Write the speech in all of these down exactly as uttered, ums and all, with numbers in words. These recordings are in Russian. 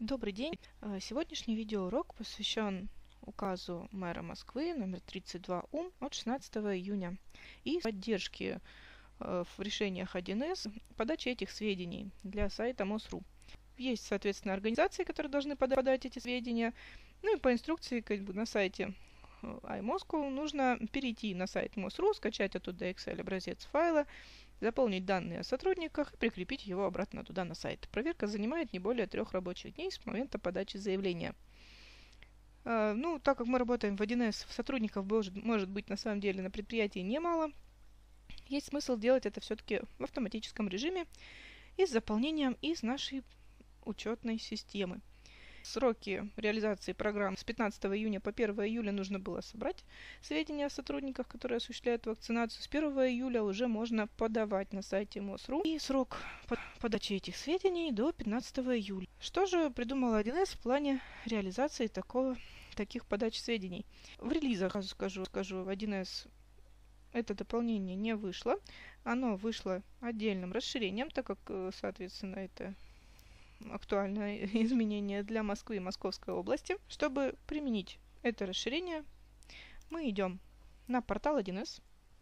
Добрый день! Э, Сегодняшний видеоурок посвящен указу мэра Москвы номер тридцать два УМ от шестнадцатого июня и поддержки э, в решениях один эс подачи этих сведений для сайта МОС точка ру. Есть, соответственно, организации, которые должны пода- подать эти сведения. Ну и по инструкции как бы, на сайте iMoscow нужно перейти на сайт МОС точка ру, скачать оттуда Excel образец файла, заполнить данные о сотрудниках и прикрепить его обратно туда на сайт. Проверка занимает не более трех рабочих дней с момента подачи заявления. Uh, ну, так как мы работаем в один эс, сотрудников может, может быть на самом деле на предприятии немало, есть смысл делать это все-таки в автоматическом режиме и с заполнением из нашей учетной системы. Сроки реализации программ с пятнадцатого июня по первого июля нужно было собрать сведения о сотрудниках, которые осуществляют вакцинацию. С первого июля уже можно подавать на сайте МОС точка ру. И срок подачи этих сведений до пятнадцатого июля. Что же придумал один эс в плане реализации такого, таких подач сведений? В релизах, скажу, скажу, один эс это дополнение не вышло. Оно вышло отдельным расширением, так как, соответственно, это актуальное изменение для Москвы и Московской области. Чтобы применить это расширение, мы идем на портал один эс.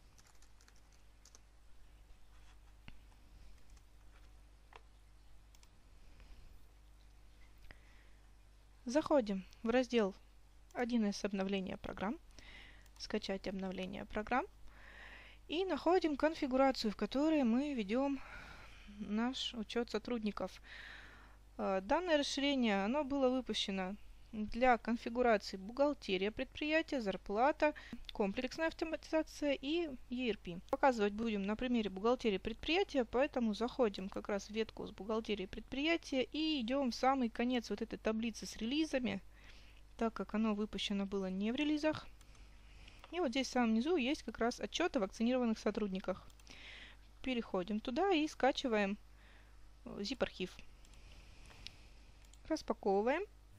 Заходим в раздел один эс обновление программ, скачать обновление программ и находим конфигурацию, в которой мы ведем наш учет сотрудников. Данное расширение оно было выпущено для конфигурации бухгалтерия предприятия, зарплата, комплексная автоматизация и и эр пи. Показывать будем на примере бухгалтерии предприятия, поэтому заходим как раз в ветку с бухгалтерией предприятия и идем в самый конец вот этой таблицы с релизами, так как оно выпущено было не в релизах. И вот здесь в самом низу есть как раз отчет о вакцинированных сотрудниках. Переходим туда и скачиваем zip-архив. Распаковываем.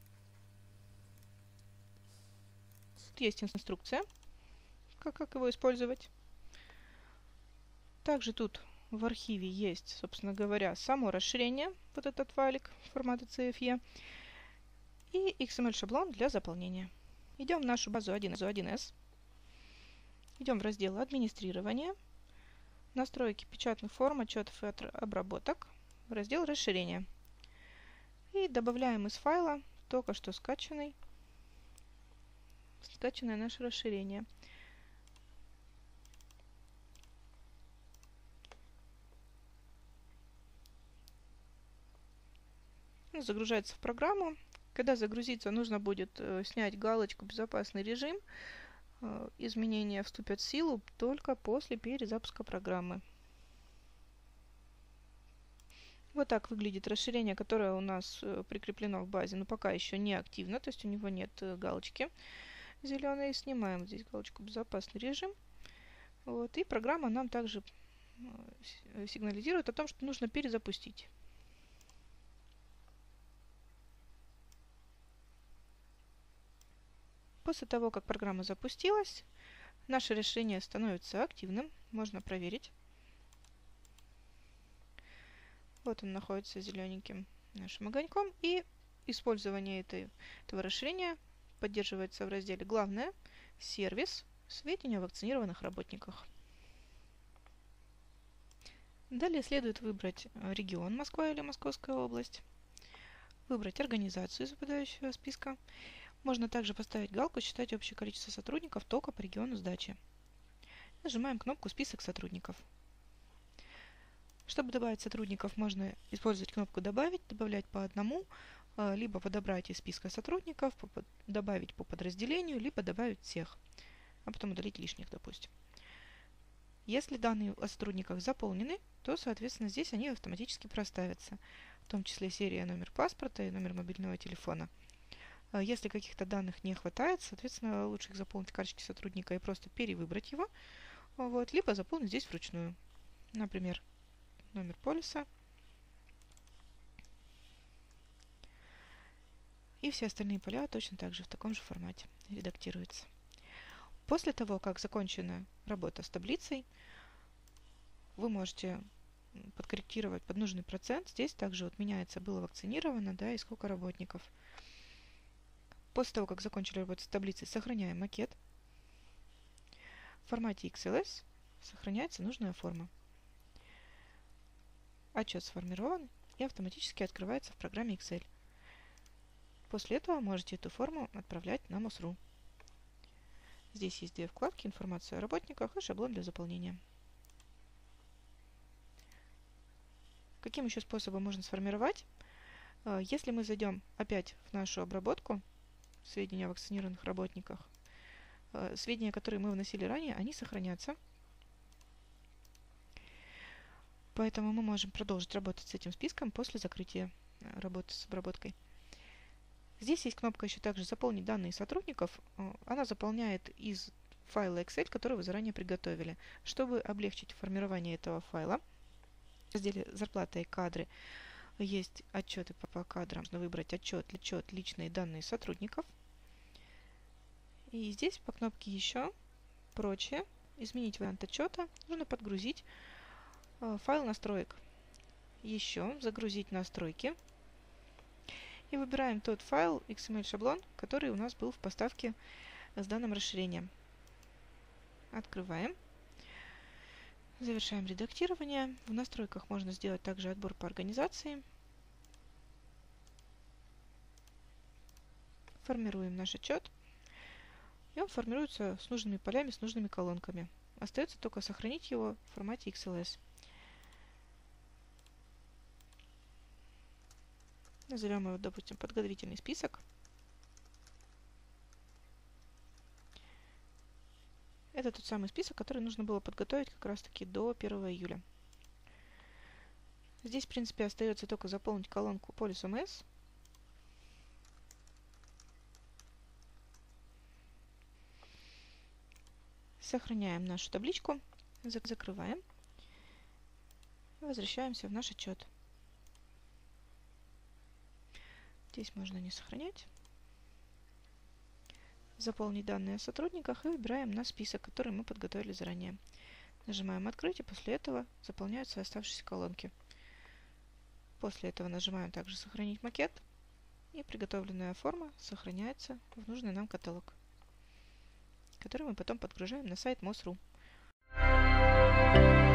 Тут есть инструкция, как, как его использовать. Также тут в архиве есть, собственно говоря, само расширение, вот этот файлик формата си эф и и икс эм эль-шаблон для заполнения. Идем в нашу базу один эс. Идем в раздел «Администрирование», «Настройки печатных форм, отчетов и обработок», в раздел «Расширение». И добавляем из файла только что скачанный, скачанное наше расширение. Ну, загружается в программу. Когда загрузится, нужно будет э, снять галочку «Безопасный режим». Э, изменения вступят в силу только после перезапуска программы. Вот так выглядит расширение, которое у нас э, прикреплено в базе, но пока еще не активно, то есть у него нет э, галочки зеленой. Снимаем здесь галочку «Безопасный режим». Вот, и программа нам также э, сигнализирует о том, что нужно перезапустить. После того, как программа запустилась, наше решение становится активным, можно проверить. Вот он находится зелененьким нашим огоньком, и использование этой, этого расширения поддерживается в разделе «Главное», «Сервис», «Сведения о вакцинированных работниках». Далее следует выбрать регион Москва или Московская область, выбрать организацию из выпадающего списка. Можно также поставить галку «Считать общее количество сотрудников только по региону сдачи». Нажимаем кнопку «Список сотрудников». Чтобы добавить сотрудников, можно использовать кнопку «Добавить», добавлять по одному, либо подобрать из списка сотрудников, добавить по подразделению, либо добавить всех, а потом удалить лишних, допустим. Если данные о сотрудниках заполнены, то, соответственно, здесь они автоматически проставятся, в том числе серия, номер паспорта и номер мобильного телефона. Если каких-то данных не хватает, соответственно, лучше их заполнить в карточке сотрудника и просто перевыбрать его, вот, либо заполнить здесь вручную. Например, номер полиса и все остальные поля точно так же в таком же формате редактируются. После того, как закончена работа с таблицей, вы можете подкорректировать под нужный процент. Здесь также вот меняется, было вакцинировано, да, и сколько работников. После того, как закончили работать с таблицей, сохраняем макет. В формате икс эл эс сохраняется нужная форма. Отчет сформирован и автоматически открывается в программе Excel. После этого можете эту форму отправлять на МОСРУ. Здесь есть две вкладки: информация о работниках и шаблон для заполнения. Каким еще способом можно сформировать? Если мы зайдем опять в нашу обработку, сведения о вакцинированных работниках, сведения, которые мы вносили ранее, они сохранятся. Поэтому мы можем продолжить работать с этим списком после закрытия работы с обработкой. Здесь есть кнопка еще также «Заполнить данные сотрудников». Она заполняет из файла Excel, который вы заранее приготовили. Чтобы облегчить формирование этого файла, в разделе «Зарплата и кадры» есть отчеты по кадрам. Можно выбрать отчет, отчет, личные данные сотрудников. И здесь по кнопке «Еще», «Прочее», изменить вариант отчета, нужно подгрузить файл настроек. Еще загрузить настройки. И выбираем тот файл икс эм эль шаблон, который у нас был в поставке с данным расширением. Открываем. Завершаем редактирование. В настройках можно сделать также отбор по организации. Формируем наш отчет. И он формируется с нужными полями, с нужными колонками. Остается только сохранить его в формате икс эл эс. Назовем его, допустим, подготовительный список. Это тот самый список, который нужно было подготовить как раз таки до первого июля. Здесь, в принципе, остается только заполнить колонку полис эм эс. Сохраняем нашу табличку, закрываем. Возвращаемся в наш отчет. Здесь можно не сохранять. Заполнить данные о сотрудниках и выбираем на список, который мы подготовили заранее. Нажимаем «Открыть», и после этого заполняются оставшиеся колонки. После этого нажимаем также «Сохранить макет», и приготовленная форма сохраняется в нужный нам каталог, который мы потом подгружаем на сайт МОСРУ.